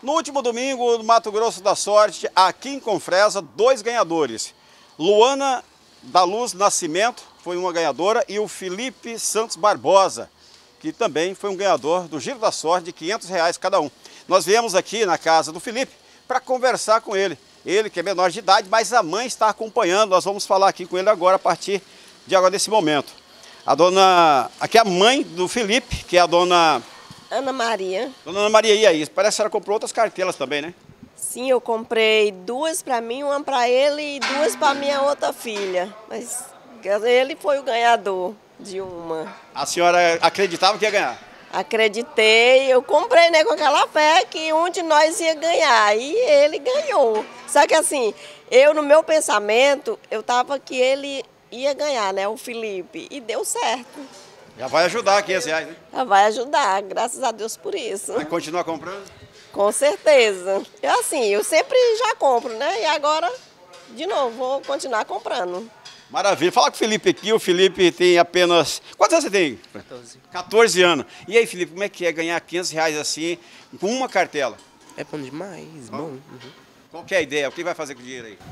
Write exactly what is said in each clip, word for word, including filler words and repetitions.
No último domingo, no Mato Grosso da Sorte, aqui em Confresa, dois ganhadores. Luana da Luz Nascimento foi uma ganhadora e o Felipe Santos Barbosa, que também foi um ganhador do Giro da Sorte de quinhentos reais cada um. Nós viemos aqui na casa do Felipe para conversar com ele. Ele que é menor de idade, mas a mãe está acompanhando. Nós vamos falar aqui com ele agora, a partir de agora, desse momento. A dona... Aqui é a mãe do Felipe, que é a dona... Ana Maria. Dona Ana Maria, e aí? Parece que a senhora comprou outras cartelas também, né? Sim, eu comprei duas para mim, uma para ele e duas para minha outra filha. Mas ele foi o ganhador de uma. A senhora acreditava que ia ganhar? Acreditei, eu comprei, né, com aquela fé que um de nós ia ganhar e ele ganhou. Só que assim, eu no meu pensamento, eu tava que ele ia ganhar, né, o Felipe, e deu certo. Já vai ajudar quinhentos reais, né? Já vai ajudar, graças a Deus por isso. Vai continuar comprando? Com certeza. Eu assim, eu sempre já compro, né, e agora, de novo, vou continuar comprando. Maravilha. Fala com o Felipe aqui. O Felipe tem apenas... Quantos anos você tem? quatorze. quatorze anos. E aí, Felipe, como é que é ganhar quinhentos reais assim, com uma cartela? É bom demais, bom. Uhum. Qual que é a ideia? O que vai fazer com o dinheiro aí?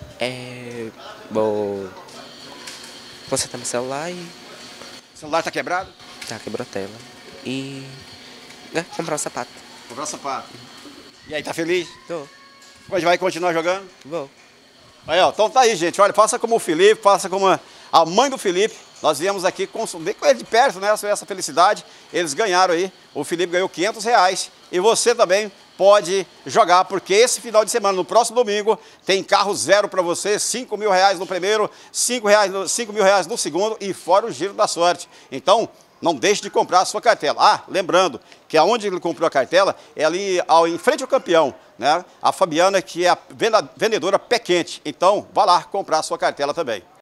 É... Vou consertar meu celular e... O celular tá quebrado? Tá, quebrou a tela. E... É, comprar um sapato. Comprar um sapato. E aí, tá feliz? Tô. Hoje vai continuar jogando? Vou. Aí, ó, então tá aí, gente. Olha, faça como o Felipe, faça como a, a mãe do Felipe. Nós viemos aqui com, com ele de perto, né? Essa felicidade. Eles ganharam aí. O Felipe ganhou quinhentos reais. E você também pode jogar, porque esse final de semana, no próximo domingo, tem carro zero para você, cinco mil reais no primeiro, cinco mil reais no segundo e fora o Giro da Sorte. Então, não deixe de comprar a sua cartela. Ah, lembrando que aonde ele comprou a cartela é ali ao, em frente ao campeão, né? A Fabiana, que é a vendedora pé quente. Então, vá lá comprar a sua cartela também.